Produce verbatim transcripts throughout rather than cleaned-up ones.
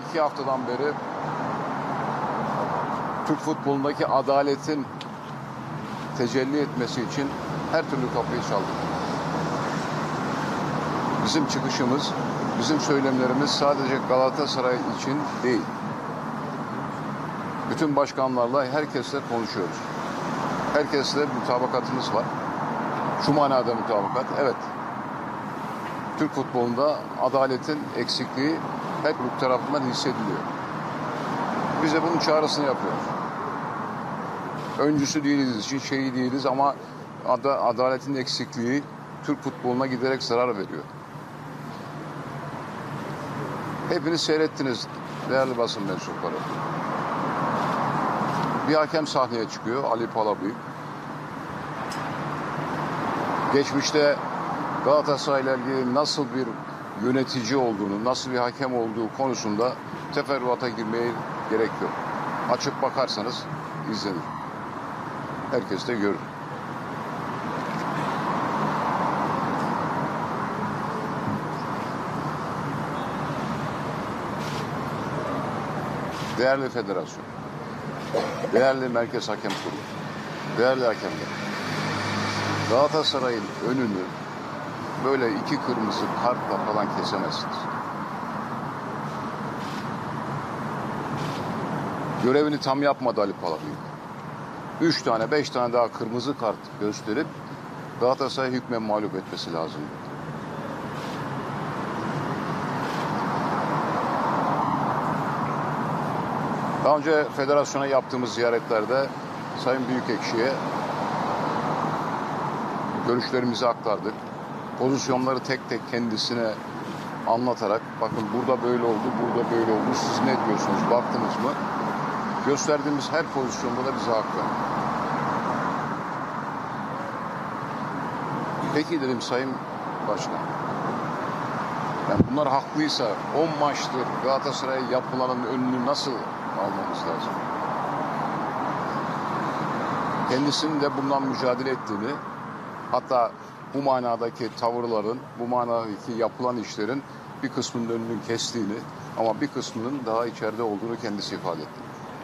iki haftadan beri Türk futbolundaki adaletin tecelli etmesi için her türlü kapıyı çaldık. Bizim çıkışımız, bizim söylemlerimiz sadece Galatasaray için değil. Bütün başkanlarla, herkesle konuşuyoruz. Herkesle mutabakatımız var. Şu manada mutabakat, evet. Türk futbolunda adaletin eksikliği her grup tarafından hissediliyor. Biz de bunun çağrısını yapıyoruz. Öncüsü değiliz için şeyi değiliz ama ada, adaletin eksikliği Türk futboluna giderek zarar veriyor. Hepiniz seyrettiniz değerli basın mensupları. Bir hakem sahneye çıkıyor, Ali Palabıyık. Geçmişte Galatasaray'la ilgili nasıl bir yönetici olduğunu, nasıl bir hakem olduğu konusunda teferruata girmeye gerek yok. Açıp bakarsanız izlenir. Herkes de görür. Değerli federasyon, değerli Merkez Hakem Kurulu, değerli hakemler, Galatasaray'ın önünü böyle iki kırmızı kartla falan kesemezsiniz. Görevini tam yapmadı Ali Palabıyık. Üç tane, beş tane daha kırmızı kart gösterip Galatasaray'ı hükmen mağlup etmesi lazım. Daha önce federasyona yaptığımız ziyaretlerde Sayın Büyükekşi'ye görüşlerimizi aktardık. Pozisyonları tek tek kendisine anlatarak, bakın burada böyle oldu, burada böyle oldu, siz ne diyorsunuz, baktınız mı? Gösterdiğimiz her pozisyonda da bize hak verdi. Peki dedim Sayın Başkan, yani bunlar haklıysa on maçtır Galatasaray'a yapılanın önünü nasıl almamız lazım? Kendisinin de bundan mücadele ettiğini, hatta bu manadaki tavırların, bu manadaki yapılan işlerin bir kısmının önünü kestiğini ama bir kısmının daha içeride olduğunu kendisi ifade etti.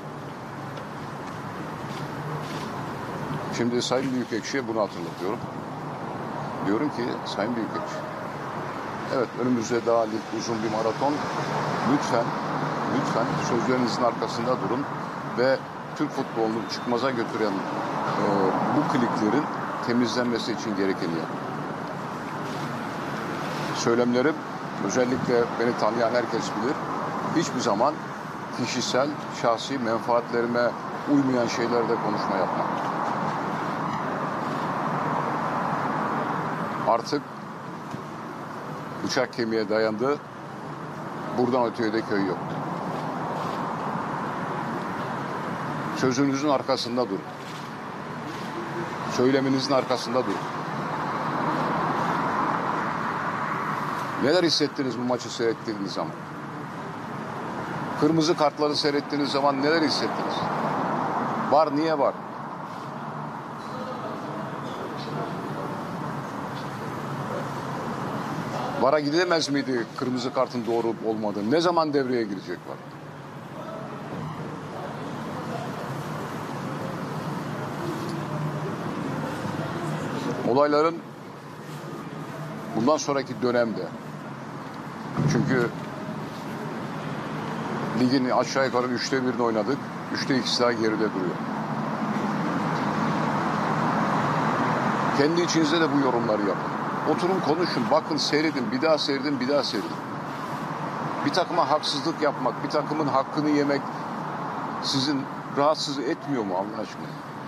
Şimdi Sayın Büyükekşi'ye bunu hatırlatıyorum. Diyorum ki Sayın Büyükekşi, evet önümüzde daha uzun bir maraton. Lütfen, lütfen sözlerinizin arkasında durun ve Türk futbolunu çıkmaza götüren e, bu kliklerin temizlenmesi için gerekeni yapın. Söylemlerim, özellikle beni tanıyan herkes bilir, hiçbir zaman kişisel, şahsi menfaatlerime uymayan şeylerde konuşma yapmam. Artık bıçak kemiğe dayandı, buradan öteye de köy yok. Sözünüzün arkasında durun. Söyleminizin arkasında durun. Neler hissettiniz bu maçı seyrettiğiniz zaman? Kırmızı kartları seyrettiğiniz zaman neler hissettiniz? Var, niye var? VAR'a gidemez miydi kırmızı kartın doğru olup olmadığı? Ne zaman devreye girecek VAR? Olayların bundan sonraki dönemde, çünkü ligin aşağı yukarı üçte birini oynadık, üçte ikisi daha geride duruyor. Kendi içinizde de bu yorumları yapın. Oturun konuşun, bakın seyredin, bir daha seyredin, bir daha seyredin. Bir takıma haksızlık yapmak, bir takımın hakkını yemek sizin rahatsız etmiyor mu Allah aşkına?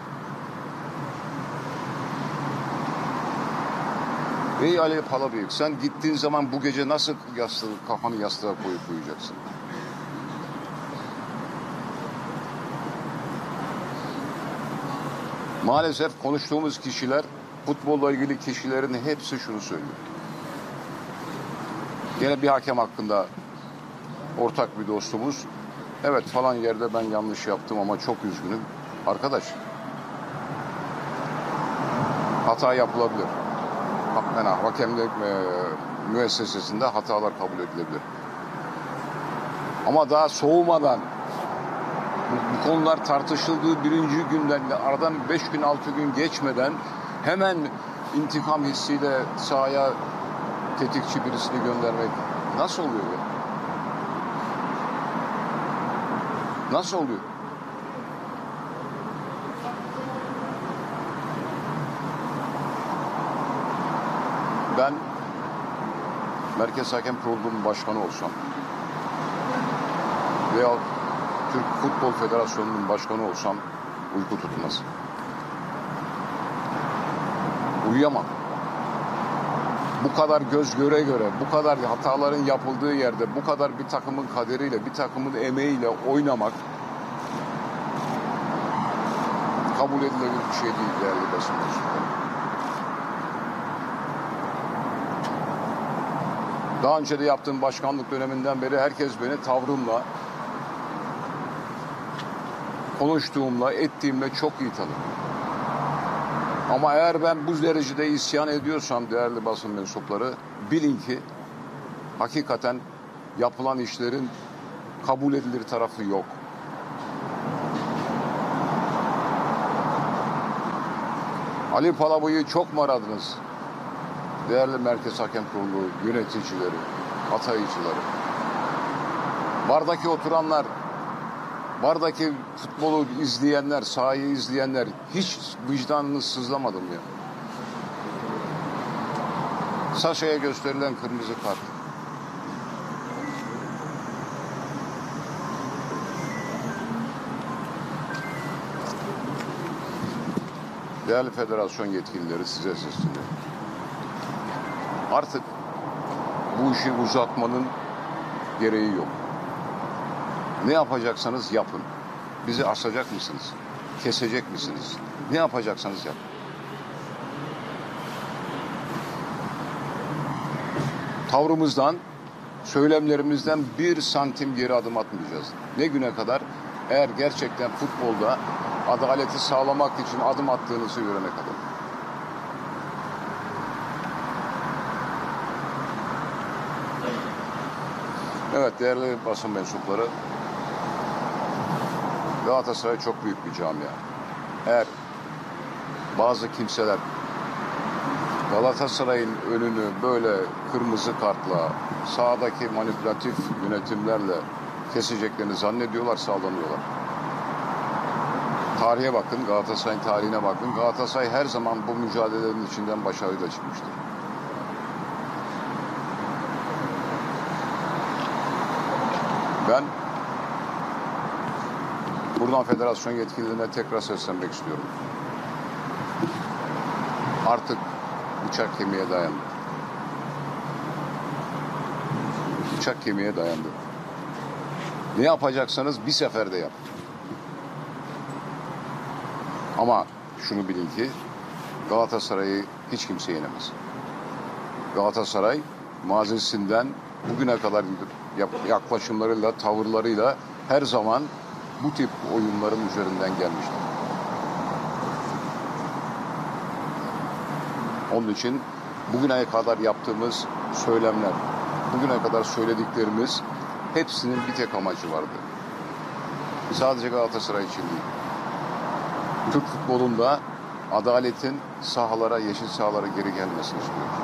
Ey Ali Palabıyık, sen gittiğin zaman bu gece nasıl yastığı, kafanı yastığa koyup uyuyacaksın? Maalesef konuştuğumuz kişiler, futbolla ilgili kişilerin hepsi şunu söylüyor. Yine bir hakem hakkında ortak bir dostumuz, evet falan yerde ben yanlış yaptım ama çok üzgünüm. Arkadaş, hata yapılabilir. Yani hakemlik e, müessesesinde hatalar kabul edilebilir. Ama daha soğumadan, bu, bu konular tartışıldığı birinci günden, aradan beş gün altı gün geçmeden hemen intikam hissiyle sahaya tetikçi birisini göndermek nasıl oluyor ya? Nasıl oluyor? Ben Merkez Hakem Kurulu'nun başkanı olsam veya Türk Futbol Federasyonu'nun başkanı olsam uyku tutmaz. Uyuyamam. Bu kadar göz göre göre, bu kadar hataların yapıldığı yerde, bu kadar bir takımın kaderiyle, bir takımın emeğiyle oynamak kabul edilebilir bir şey değil değerli basın mensupları. Daha önce de yaptığım başkanlık döneminden beri herkes beni tavrımla, konuştuğumla, ettiğimle çok iyi tanır. Ama eğer ben bu derecede isyan ediyorsam değerli basın mensupları, bilin ki hakikaten yapılan işlerin kabul edilir tarafı yok. Ali Palabıyık'ı çok mu aradınız? Değerli Merkez Hakem Kurulu yöneticileri, atayıcıları, bardaki oturanlar, bardaki futbolu izleyenler, sahayı izleyenler, hiç vicdanınız sızlamadı mı ya? Saşa'ya gösterilen kırmızı kart. Değerli federasyon yetkilileri, size sesleniyorum. Artık bu işi uzatmanın gereği yok. Ne yapacaksanız yapın. Bizi asacak mısınız? Kesecek misiniz? Ne yapacaksanız yapın. Tavrımızdan, söylemlerimizden bir santim geri adım atmayacağız. Ne güne kadar? Eğer gerçekten futbolda adaleti sağlamak için adım attığınızı görene kadar. Evet değerli basın mensupları, Galatasaray çok büyük bir camia. Eğer bazı kimseler Galatasaray'ın önünü böyle kırmızı kartla, sahadaki manipülatif yönetimlerle keseceklerini zannediyorlarsa aldanıyorlar. Tarihe bakın, Galatasaray'ın tarihine bakın. Galatasaray her zaman bu mücadelelerin içinden başarıyla çıkmıştır. Ben buradan federasyon yetkililerine tekrar seslenmek istiyorum. Artık bıçak kemiğe dayandı. Bıçak kemiğe dayandı. Ne yapacaksanız bir seferde yapın. Ama şunu bilin ki Galatasaray'ı hiç kimse yenemez. Galatasaray mazisinden bugüne kadar yaklaşımlarıyla, tavırlarıyla her zaman bu tip oyunların üzerinden gelmiştir. Onun için bugüne kadar yaptığımız söylemler, bugüne kadar söylediklerimiz hepsinin bir tek amacı vardı. Sadece Galatasaray için değil. Türk futbolunda adaletin sahalara, yeşil sahalara geri gelmesini istiyoruz.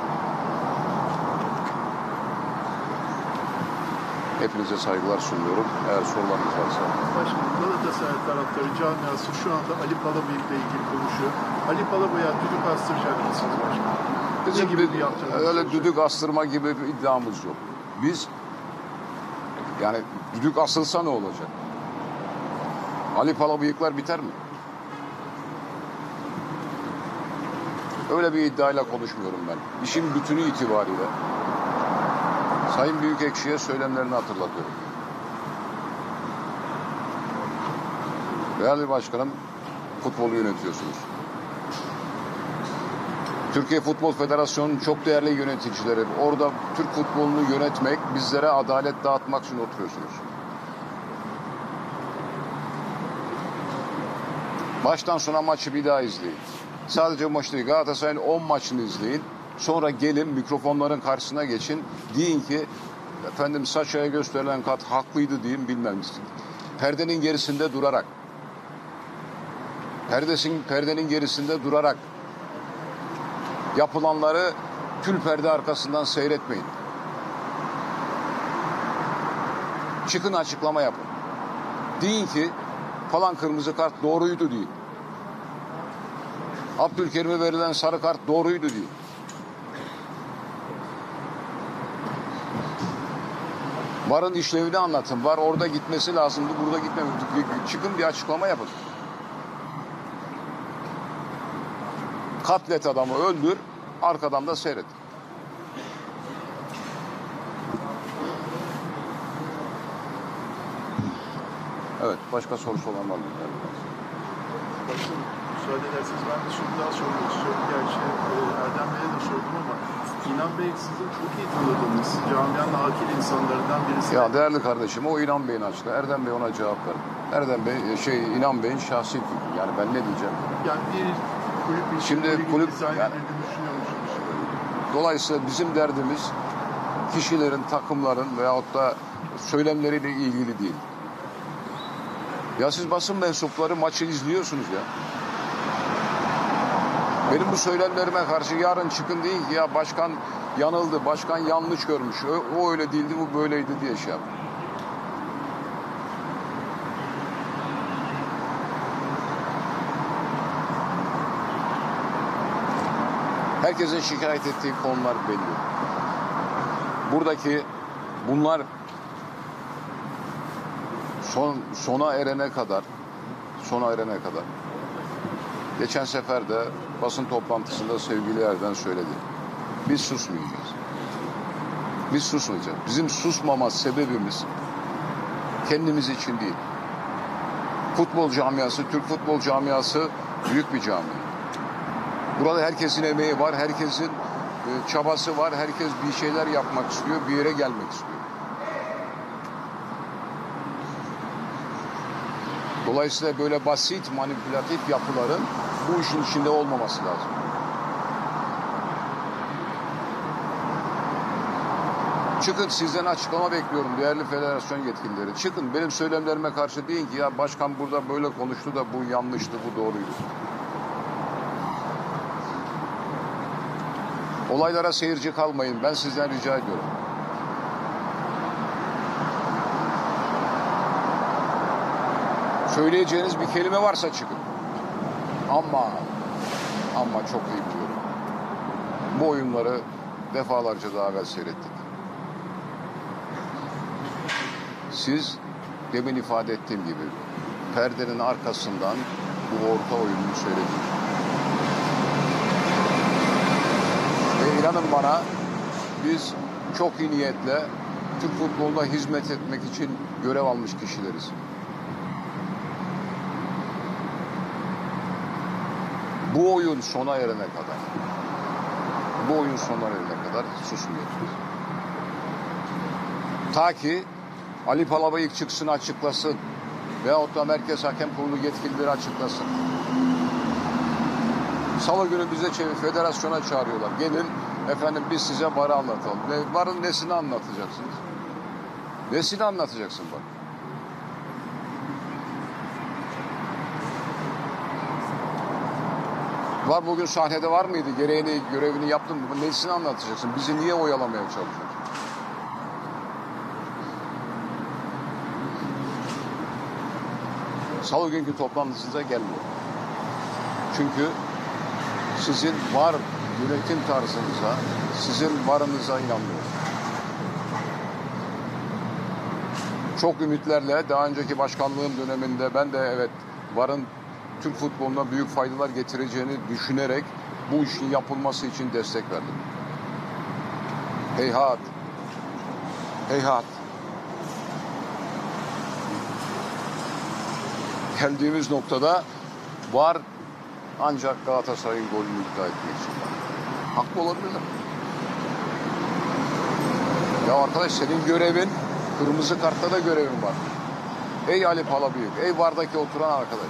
Hepinize saygılar sunuyorum. Eğer sorularınız varsa. Başkanım, Galatasaray taraftarı camiası şu anda Ali Palabıyık'la ilgili konuşuyor. Ali Palabıyık'a düdük astıracak mısınız başkanım? Bizim Ne gibi bir yaptırım öyle olacak? düdük astırma gibi bir iddiamız yok. Biz yani düdük asılsa ne olacak? Ali Palabıyıklar biter mi? Öyle bir iddiayla konuşmuyorum ben. İşin bütünü itibariyle Sayın Büyükekşi'ye söylemlerini hatırlatıyorum. Değerli başkanım, futbolu yönetiyorsunuz. Türkiye Futbol Federasyonu'nun çok değerli yöneticileri. Orada Türk futbolunu yönetmek, bizlere adalet dağıtmak için oturuyorsunuz. Baştan sona maçı bir daha izleyin. Sadece maç değil, Galatasaray'ın on maçını izleyin. Sonra gelin mikrofonların karşısına geçin. Deyin ki efendim Saşa'ya gösterilen kat haklıydı diyeyim bilmem. Perdenin gerisinde durarak, perdesin, perdenin gerisinde durarak yapılanları tül perde arkasından seyretmeyin. Çıkın açıklama yapın. Deyin ki falan kırmızı kart doğruydu deyin. Abdülkerim'e verilen sarı kart doğruydu deyin. VAR'ın işlevini anlatın. VAR orada gitmesi lazımdı, burada gitmemişti. Çıkın bir açıklama yapın. Katlet adamı, öldür, arkadan da seyret. Evet, başka sorusu olan var mı? Başkanım, müsaade ederseniz ben de soru daha sormak istiyorum. Gerçi e, Erdem Bey'e de sordum ama İnan Bey sizin çok iyi tanıdığınız camianın akil insanlarından birisi. Ya değerli kardeşim, o İnan Bey'in açıkla. Erdem Bey ona cevap ver. Erdem Bey, şey İnan Bey'in şahsi fikri. Yani ben ne diyeceğim? Yani bir kulüp için Şimdi böyle kulüp- dizayn yani- edildiğini düşünüyor musunuz? Dolayısıyla bizim derdimiz kişilerin, takımların veyahut da söylemleriyle ilgili değil. Ya siz basın mensupları maçı izliyorsunuz ya. Benim bu söylemlerime karşı yarın çıkın deyin ki ya başkan yanıldı, başkan yanlış görmüş, o, o öyle değildi, bu böyleydi diye şey yapın. Herkesin şikayet ettiği konular belli. Buradaki bunlar son sona erene kadar sona erene kadar geçen sefer de basın toplantısında sevgili Erdem söyledi. Biz susmayacağız. Biz susmayacağız. Bizim susmama sebebimiz kendimiz için değil. Futbol camiası, Türk futbol camiası büyük bir camia. Burada herkesin emeği var, herkesin e, çabası var, herkes bir şeyler yapmak istiyor, bir yere gelmek istiyor. Dolayısıyla böyle basit, manipülatif yapıların bu işin içinde olmaması lazım. Çıkın, sizden açıklama bekliyorum değerli federasyon yetkilileri. Çıkın, benim söylemlerime karşı deyin ki ya başkan burada böyle konuştu da bu yanlıştı, bu doğruydu. Olaylara seyirci kalmayın. Ben sizden rica ediyorum. Söyleyeceğiniz bir kelime varsa çıkın. Ama ama çok iyi biliyorum. Bu oyunları defalarca daha evvel seyrettik. Siz demin ifade ettiğim gibi perdenin arkasından bu orta oyununu seyredin. Ve inanın bana biz çok iyi niyetle Türk futboluna hizmet etmek için görev almış kişileriz. Bu oyun sona erene kadar, bu oyun sona erene kadar susmayacağız. Ta ki Ali Palabıyık çıksın açıklasın veyahut da Merkez Hakem Kurulu yetkilileri açıklasın. Salı günü bize çevir, federasyona çağırıyorlar. Gelin efendim biz size VAR'ı anlatalım. Ne, VAR'ın nesini anlatacaksınız? Nesini anlatacaksın bak? VAR bugün sahnede var mıydı? Gereğini, görevini yaptın mı? Nesini anlatacaksın? Bizi niye oyalamaya çalışıyorsun? Salı günkü toplantısınıza gelmiyor. Çünkü sizin VAR yönetim tarzınıza, sizin varınıza inanmıyorum. Çok ümitlerle daha önceki başkanlığım döneminde ben de evet VAR'ın Türk futboluna büyük faydalar getireceğini düşünerek bu işin yapılması için destek verdim. Heyhat. Heyhat. Geldiğimiz noktada VAR ancak Galatasaray'ın golünü iptal etmek için. Haklı olabilirler. Ya arkadaş senin görevin, kırmızı kartta da görevin var. Ey Ali Palabıyık, ey VAR'daki oturan arkadaş.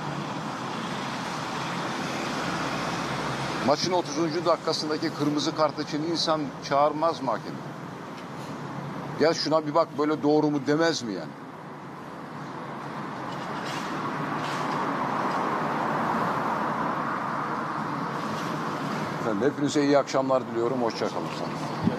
Maçın otuzuncu dakikasındaki kırmızı kart için insan çağırmaz mı hakem? Gel şuna bir bak, böyle doğru mu demez mi yani? Efendim, hepinize iyi akşamlar diliyorum. Hoşça kalın.